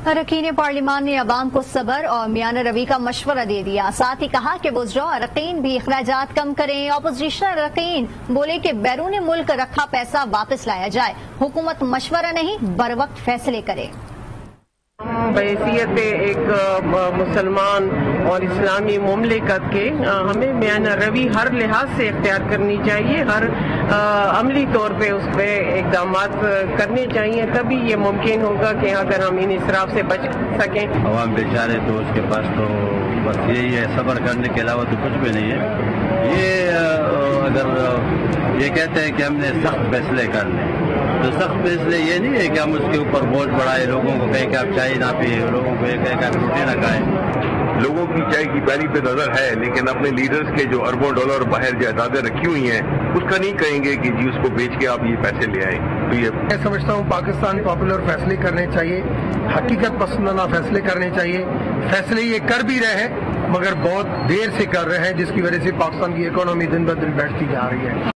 अरकान पार्लिमान ने अवाम को सब्र और मियां रवि का मशवरा दे दिया। साथ ही कहा कि वुज़रा अरकान भी अखराजात कम करें। अपोजिशन अरकान बोले कि बैरून मुल्क रखा पैसा वापस लाया जाए, हुकूमत मशवरा नहीं बर वक्त फैसले करे। बहैसियत एक मुसलमान और इस्लामी मुमलिकत के हमें मियां रवि हर लिहाज से इख्तियार करनी चाहिए, हर अमली तौर पे उस पर इकदाम करने चाहिए, तभी ये मुमकिन होगा कि अगर हम इन इसराफ से बच सकें। अवाम बेचारे तो उसके पास तो बस यही है, सब्र करने के अलावा तो कुछ भी नहीं है। ये अगर ये कहते हैं कि हमने सख्त फैसले करने, तो सख्त फैसले ये नहीं है कि हम उसके ऊपर बोझ बढ़ाए, लोगों को कहें कि आप चाय ना पिए, लोगों को कहें कि आप रोटी ना खाएं। लोगों की चाय की प्याली पे नजर है, लेकिन अपने लीडर्स के जो अरबों डॉलर बाहर जायदादें रखी हुई हैं, उसका नहीं कहेंगे कि जी उसको बेच के आप ये पैसे ले आए। तो ये मैं समझता हूँ पाकिस्तान पॉपुलर फैसले करने चाहिए, हकीकत पसंदना फैसले करने चाहिए। फैसले ये कर भी रहे हैं मगर बहुत देर से कर रहे हैं, जिसकी वजह से पाकिस्तान की इकोनॉमी दिन ब दिन बैठती जा रही है।